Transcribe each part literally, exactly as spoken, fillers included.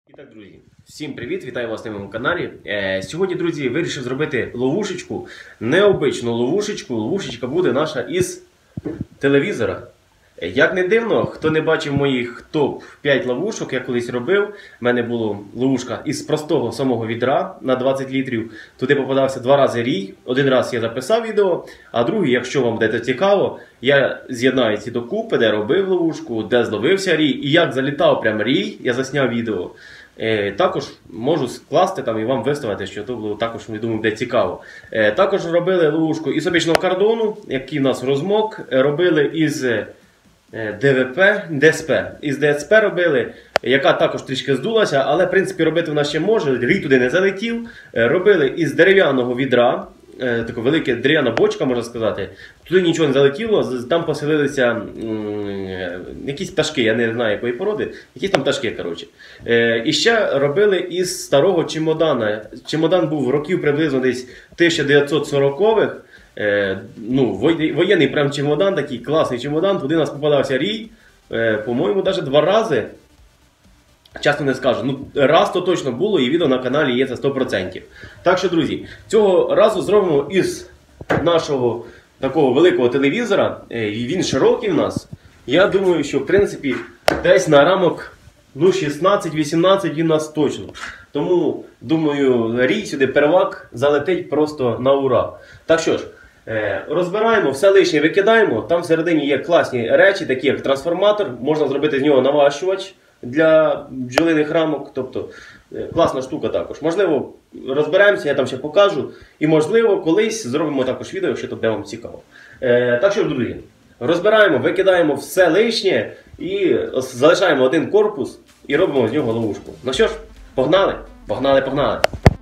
І так, друзі, всім привіт! Вітаю вас на моєму каналі. Е, сьогодні, друзі, вирішив зробити ловушечку, необичну ловушечку. Ловушечка буде наша із телевізора. Е, як не дивно, хто не бачив моїх топ п'ять ловушок, я колись робив. У мене була ловушка із простого самого відра на двадцять літрів. Туди попадався два рази рій. Один раз я записав відео, а другий, якщо вам буде цікаво, я з'єднаю ці докупи, де робив ловушку, де зловився рій і як залітав прям рій, я засняв відео. Е, також можу скласти там і вам виставити, що то було також, я думаю, буде цікаво. Е, також робили ловушку із обичного кордону, який у нас розмок, робили із е, ДВП, ДСП. Із ДСП робили, яка також трішки здулася, але в принципі робити вона ще може, рій туди не залетів. Е, робили із дерев'яного відра. Така велика дерев'яна бочка, можна сказати. Туди нічого не залетіло, там поселилися м, якісь пташки, я не знаю якої породи, якісь там пташки, коротше. Е, і ще робили із старого чемодана. Чемодан був років приблизно десь тисяча дев'ятсот сорокових. Е, ну, воєнний прям чемодан, такий класний чемодан. Туди у нас попадався рій, е, по-моєму, навіть два рази. Чесно не скажу, ну раз то точно було і відео на каналі є це сто відсотків. Так що, друзі, цього разу зробимо із нашого такого великого телевізора, він широкий в нас. Я думаю, що в принципі десь на рамок ну, шістнадцять-вісімнадцять він у нас точно. Тому, думаю, рій сюди первак залетить просто на ура. Так що ж, розбираємо, все лишнє викидаємо, там всередині є класні речі, такі як трансформатор, можна зробити з нього наващувач для бджолиних рамок, тобто класна штука також. Можливо, розберемося, я там ще покажу. І можливо, колись зробимо також відео, що тут буде вам цікаво. Е, так що, друзі, розбираємо, викидаємо все лишнє і залишаємо один корпус і робимо з нього ловушку. Ну що ж, погнали? Погнали, погнали!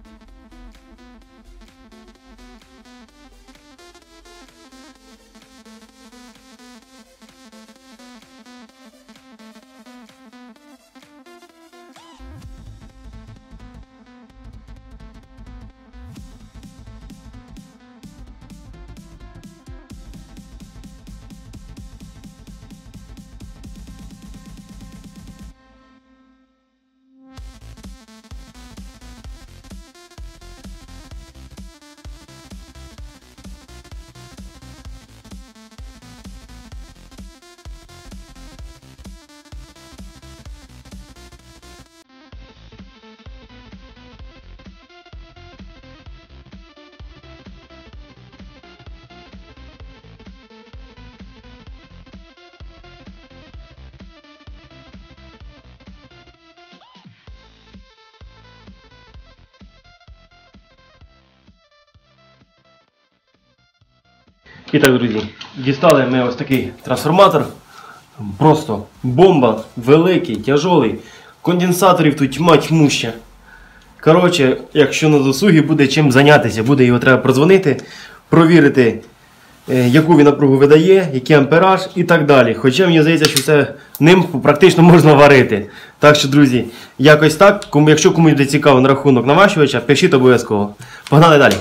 І так, друзі, дістали ми ось такий трансформатор. Просто бомба, великий, тяжолий. Конденсаторів тут тьма тьмуща. Коротше, якщо на досугі буде чим зайнятися, буде його треба прозвонити, провірити, яку він напругу видає, який ампераж і так далі. Хоча мені здається, що це ним практично можна варити. Так що, друзі, якось так. Якщо комусь буде цікаво на рахунок наващувача, пишіть обов'язково. Погнали далі.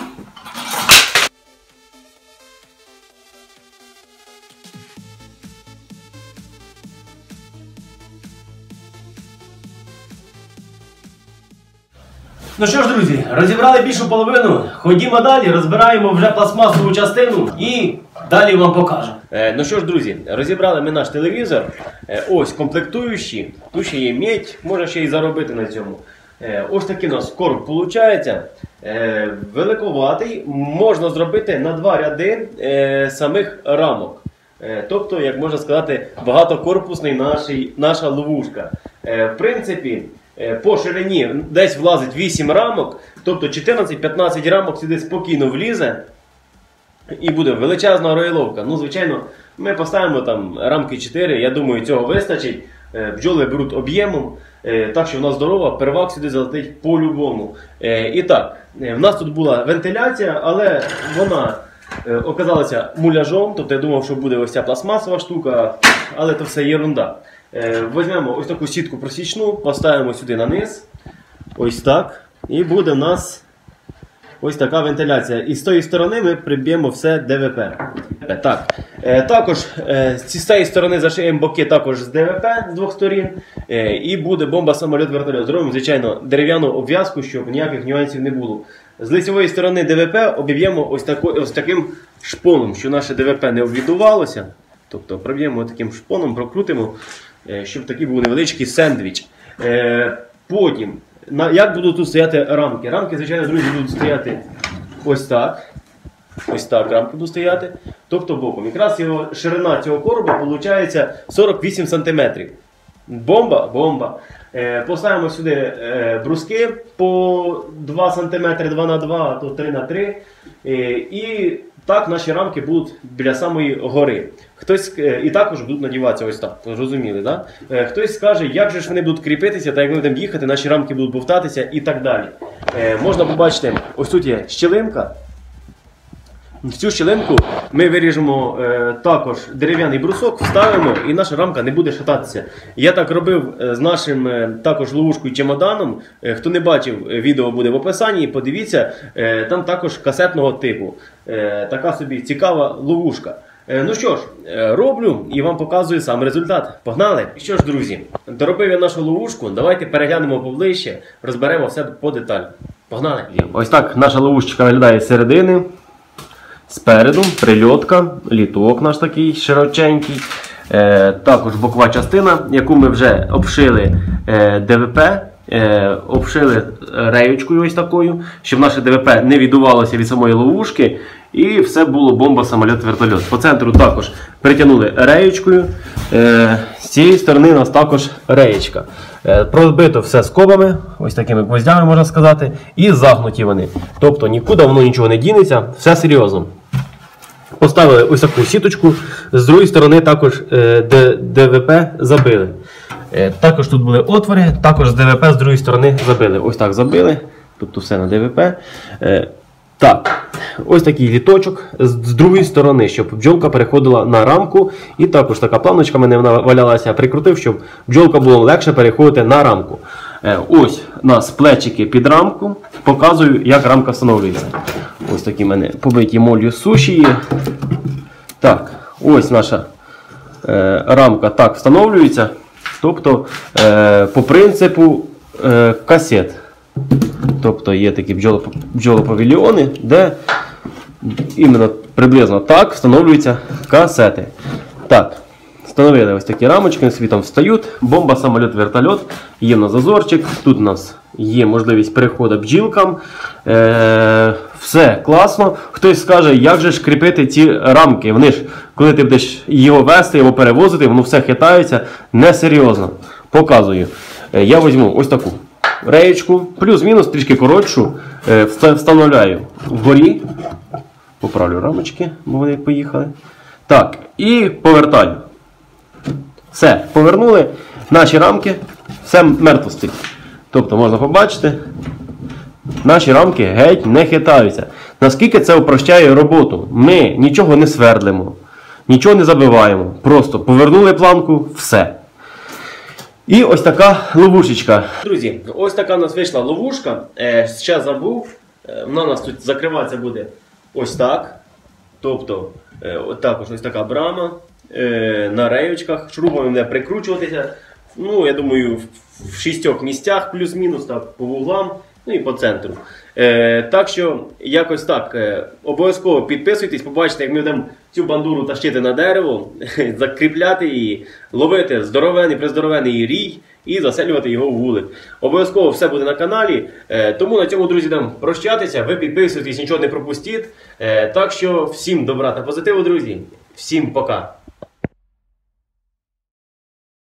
Ну що ж, друзі, розібрали більшу половину, ходімо далі, розбираємо вже пластмасову частину і далі вам покажу. Е, ну що ж, друзі, розібрали ми наш телевізор, е, ось комплектуючі, тут ще є медь, можна ще й заробити на цьому. Е, ось такий у нас корпус виходить, е, великоватий, можна зробити на два ряди е, самих рамок. Е, тобто, як можна сказати, багатокорпусний нашій, наша ловушка. Е, в принципі, по ширині десь влазить вісім рамок, тобто чотирнадцять-п'ятнадцять рамок сюди спокійно влізе і буде величезна роїловка. Ну, звичайно, ми поставимо там рамки чотири, я думаю, цього вистачить. Бджоли беруть об'ємом, так що в нас здорова, первак сюди залетить по-любому. І так, в нас тут була вентиляція, але вона оказалася муляжом, тобто я думав, що буде ось ця пластмасова штука, але це все єрунда. Візьмемо ось таку сітку просічну, поставимо сюди на низ, ось так, і буде в нас ось така вентиляція. І з тої сторони ми приб'ємо все ДВП. Так. Е, також е, з цієї сторони зашиємо боки також з ДВП з двох сторін. Е, і буде бомба самоліт вертольот. Зробимо, звичайно, дерев'яну обв'язку, щоб ніяких нюансів не було. З лицевої сторони ДВП обіб'ємо ось, ось таким шпоном, що наше ДВП не обвідувалося. Тобто проб'ємо таким шпоном, прокрутимо, е, щоб такий був невеличкий сендвіч. Е, потім, на, як будуть тут стояти рамки? Рамки, звичайно, друзі, будуть стояти ось так. Ось так рамки будуть стояти, тобто боком. Якраз його, ширина цього короба виходить сорок вісім сантиметрів. Бомба, бомба. Е, поставимо сюди е, бруски по два сантиметри, два на два, а то три на три. Е, і так наші рамки будуть біля самої гори. Хтось, е, і також будуть надіватися ось так, зрозуміли, да? Е, хтось скаже, як же ж вони будуть кріпитися, та як ми будемо їхати, наші рамки будуть бовтатися і так далі. Е, можна побачити, ось тут є щілинка. В цю щілинку ми виріжемо е, також дерев'яний брусок, вставимо і наша рамка не буде шататися. Я так робив з нашим е, також ловушкою чемоданом. Е, хто не бачив, відео буде в описанні, подивіться, е, там також касетного типу. Е, така собі цікава ловушка. Е, ну що ж, е, роблю і вам показую сам результат. Погнали! І що ж, друзі, доробив я нашу ловушку, давайте переглянемо поближче, розберемо все по деталях. Погнали! Ось так наша ловушечка виглядає з середини. Спереду прильотка, літок наш такий широченький, е, також бокова частина, яку ми вже обшили е, ДВП, е, обшили реєчкою ось такою, щоб наше ДВП не віддувалося від самої ловушки і все було бомба самоліт-вертольот. По центру також притягнули реєчкою, е, з цієї сторони у нас також реєчка. Е, пробито все скобами, ось такими гвоздями можна сказати, і загнуті вони. Тобто нікуди воно нічого не дінеться, все серйозно. Поставили ось таку сіточку, з другої сторони також е, ДВП забили. Е, також тут були отвори, також з ДВП з другої сторони забили. Ось так забили, тобто все на ДВП. Е, так, ось такий літочок з, з другої сторони, щоб бджолка переходила на рамку. І також така планочка в мене вона валялася, я прикрутив, щоб бджолка було легше переходити на рамку. Е, ось у нас плечики під рамку, показую, як рамка встановлюється. Ось такі в мене побиті моллю суші є. Так, ось наша е, рамка так встановлюється. Тобто, е, по принципу е, касет. Тобто є такі бджолопавільйони, де іменно приблизно так встановлюються касети. Так, встановили ось такі рамочки, собі там встають. Бомба, самоліт, вертольот. Є в нас зазорчик. Тут у нас є можливість переходу бджілкам. Е, все класно. Хтось скаже, як же ж кріпити ці рамки. Вони ж, коли ти будеш його вести, його перевозити, воно все хитається. Несерйозно. Показую. Е, я візьму ось таку реєчку, плюс-мінус, трішки коротшу, е, встановляю вгорі. Поправлю рамочки, бо вони поїхали. Так, і повертаю. Все, повернули наші рамки, все мертво стоїть. Тобто можна побачити, наші рамки геть не хитаються. Наскільки це упрощає роботу? Ми нічого не свердлимо, нічого не забиваємо. Просто повернули планку, все. І ось така ловушечка. Друзі, ось така у нас вийшла ловушка. Е, ще забув, е, вона у нас тут закриватися буде ось так. Тобто, е, от також ось така брама. На реєчках, шрубами буде прикручуватися, ну, я думаю, в шістьох місцях, плюс-мінус, так, по вуглам, ну і по центру. Е, так що, якось так, е, обов'язково підписуйтесь, побачите, як ми будемо цю бандуру тащити на дерево, закріпляти її, ловити здоровений, приздоровений рій і заселювати його в вулик. Обов'язково все буде на каналі, е, тому на цьому, друзі, будемо прощатися, ви підписуйтесь, нічого не пропустіть. Е, так що, всім добра та позитиву, друзі, всім пока!